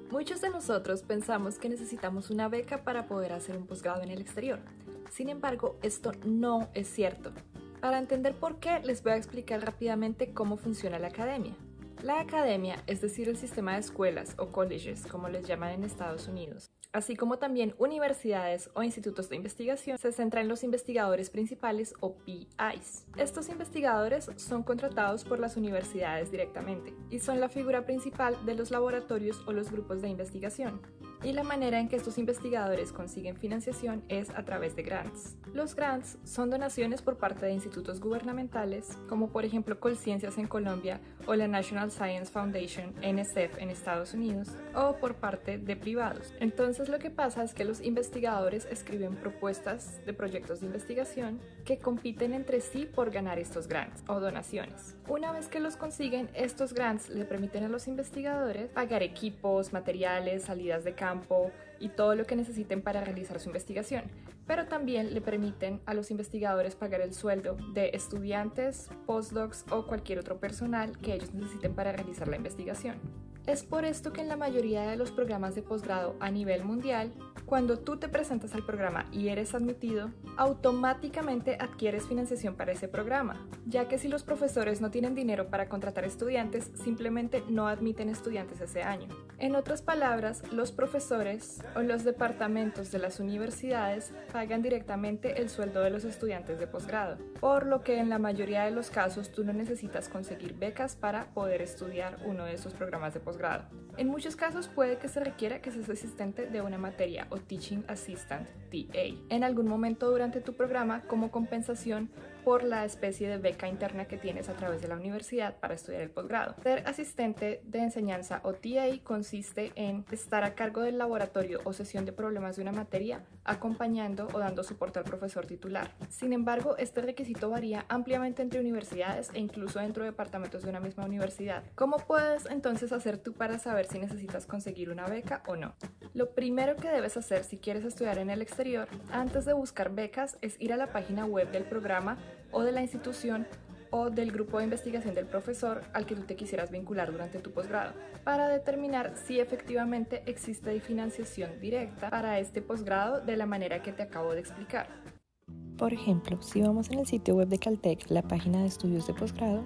Muchos de nosotros pensamos que necesitamos una beca para poder hacer un posgrado en el exterior. Sin embargo, esto no es cierto. Para entender por qué, les voy a explicar rápidamente cómo funciona la academia. La academia, es decir, el sistema de escuelas o colleges, como les llaman en Estados Unidos, así como también universidades o institutos de investigación, se centra en los investigadores principales o PIs. Estos investigadores son contratados por las universidades directamente y son la figura principal de los laboratorios o los grupos de investigación. Y la manera en que estos investigadores consiguen financiación es a través de grants. Los grants son donaciones por parte de institutos gubernamentales, como por ejemplo Colciencias en Colombia o la National Science Foundation, NSF, en Estados Unidos, o por parte de privados. Entonces lo que pasa es que los investigadores escriben propuestas de proyectos de investigación que compiten entre sí por ganar estos grants o donaciones. Una vez que los consiguen, estos grants le permiten a los investigadores pagar equipos, materiales, salidas de campo y todo lo que necesiten para realizar su investigación, pero también le permiten a los investigadores pagar el sueldo de estudiantes, postdocs o cualquier otro personal que ellos necesiten para realizar la investigación. Es por esto que en la mayoría de los programas de posgrado a nivel mundial, cuando tú te presentas al programa y eres admitido, automáticamente adquieres financiación para ese programa, ya que si los profesores no tienen dinero para contratar estudiantes, simplemente no admiten estudiantes ese año. En otras palabras, los profesores o los departamentos de las universidades pagan directamente el sueldo de los estudiantes de posgrado, por lo que en la mayoría de los casos tú no necesitas conseguir becas para poder estudiar uno de esos programas de posgrado. En muchos casos puede que se requiera que seas asistente de una materia o Teaching Assistant, TA, en algún momento durante tu programa como compensación por la especie de beca interna que tienes a través de la universidad para estudiar el posgrado. Ser asistente de enseñanza o TA consiste en estar a cargo del laboratorio o sesión de problemas de una materia, acompañando o dando soporte al profesor titular. Sin embargo, este requisito varía ampliamente entre universidades e incluso dentro de departamentos de una misma universidad. ¿Cómo puedes entonces hacer tú para saber si necesitas conseguir una beca o no? Lo primero que debes hacer si quieres estudiar en el exterior, antes de buscar becas, es ir a la página web del programa o de la institución o del grupo de investigación del profesor al que tú te quisieras vincular durante tu posgrado, para determinar si efectivamente existe financiación directa para este posgrado de la manera que te acabo de explicar. Por ejemplo, si vamos en el sitio web de Caltech, la página de estudios de posgrado,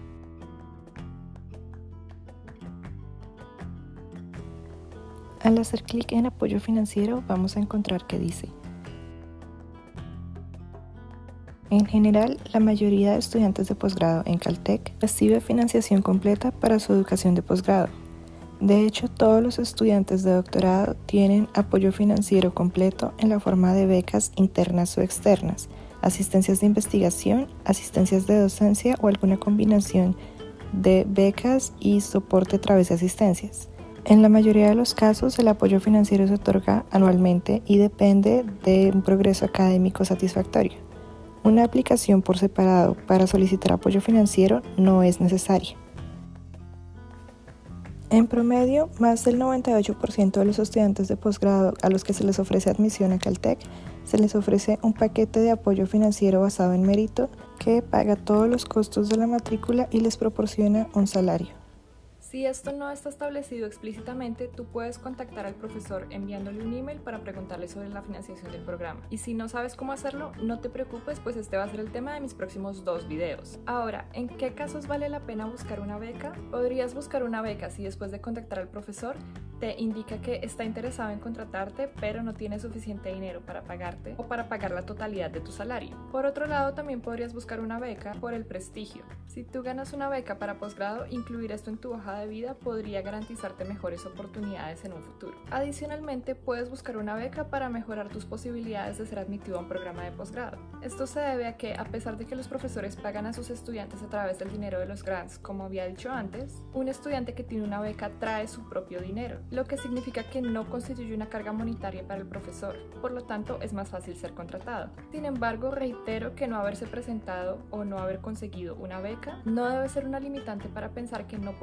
al hacer clic en apoyo financiero vamos a encontrar que dice: en general, la mayoría de estudiantes de posgrado en Caltech recibe financiación completa para su educación de posgrado. De hecho, todos los estudiantes de doctorado tienen apoyo financiero completo en la forma de becas internas o externas, asistencias de investigación, asistencias de docencia o alguna combinación de becas y soporte a través de asistencias. En la mayoría de los casos, el apoyo financiero se otorga anualmente y depende de un progreso académico satisfactorio. Una aplicación por separado para solicitar apoyo financiero no es necesaria. En promedio, más del 98% de los estudiantes de posgrado a los que se les ofrece admisión a Caltech, se les ofrece un paquete de apoyo financiero basado en mérito que paga todos los costos de la matrícula y les proporciona un salario. Si esto no está establecido explícitamente, tú puedes contactar al profesor enviándole un email para preguntarle sobre la financiación del programa. Y si no sabes cómo hacerlo, no te preocupes, pues este va a ser el tema de mis próximos 2 videos. Ahora, ¿en qué casos vale la pena buscar una beca? Podrías buscar una beca si después de contactar al profesor te indica que está interesado en contratarte, pero no tiene suficiente dinero para pagarte o para pagar la totalidad de tu salario. Por otro lado, también podrías buscar una beca por el prestigio. Si tú ganas una beca para posgrado, incluir esto en tu hoja de vida podría garantizarte mejores oportunidades en un futuro. Adicionalmente, puedes buscar una beca para mejorar tus posibilidades de ser admitido a un programa de posgrado. Esto se debe a que, a pesar de que los profesores pagan a sus estudiantes a través del dinero de los grants, como había dicho antes, un estudiante que tiene una beca trae su propio dinero, lo que significa que no constituye una carga monetaria para el profesor, por lo tanto es más fácil ser contratado. Sin embargo, reitero que no haberse presentado o no haber conseguido una beca no debe ser una limitante para pensar que no podemos hacer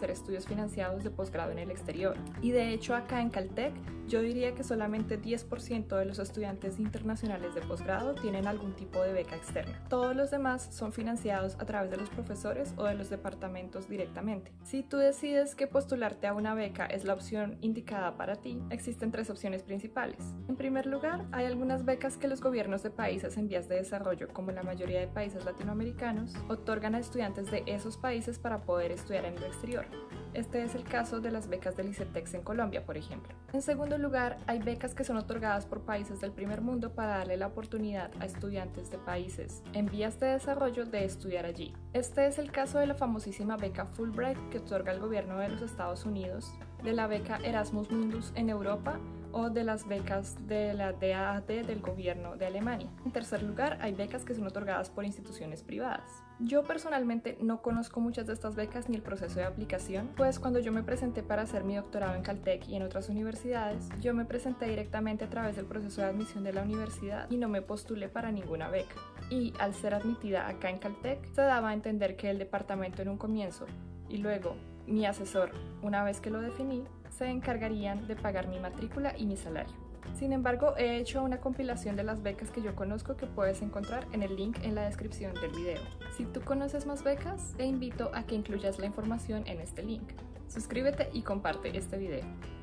hacer estudios financiados de posgrado en el exterior. Y de hecho acá en Caltech yo diría que solamente 10% de los estudiantes internacionales de posgrado tienen algún tipo de beca externa. Todos los demás son financiados a través de los profesores o de los departamentos directamente. Si tú decides que postularte a una beca es la opción indicada para ti, existen 3 opciones principales. En primer lugar, hay algunas becas que los gobiernos de países en vías de desarrollo, como la mayoría de países latinoamericanos, otorgan a estudiantes de esos países para poder estudiar en el exterior. Este es el caso de las becas del ICETEX en Colombia, por ejemplo. En segundo lugar, hay becas que son otorgadas por países del primer mundo para darle la oportunidad a estudiantes de países en vías de desarrollo de estudiar allí. Este es el caso de la famosísima beca Fulbright que otorga el gobierno de los Estados Unidos, de la beca Erasmus Mundus en Europa o de las becas de la DAAD del gobierno de Alemania. En tercer lugar, hay becas que son otorgadas por instituciones privadas. Yo personalmente no conozco muchas de estas becas ni el proceso de aplicación, pues cuando yo me presenté para hacer mi doctorado en Caltech y en otras universidades, yo me presenté directamente a través del proceso de admisión de la universidad y no me postulé para ninguna beca. Y al ser admitida acá en Caltech, se daba a entender que el departamento en un comienzo y luego mi asesor, una vez que lo definí, se encargarían de pagar mi matrícula y mi salario. Sin embargo, he hecho una compilación de las becas que yo conozco que puedes encontrar en el link en la descripción del video. Si tú conoces más becas, te invito a que incluyas la información en este link. Suscríbete y comparte este video.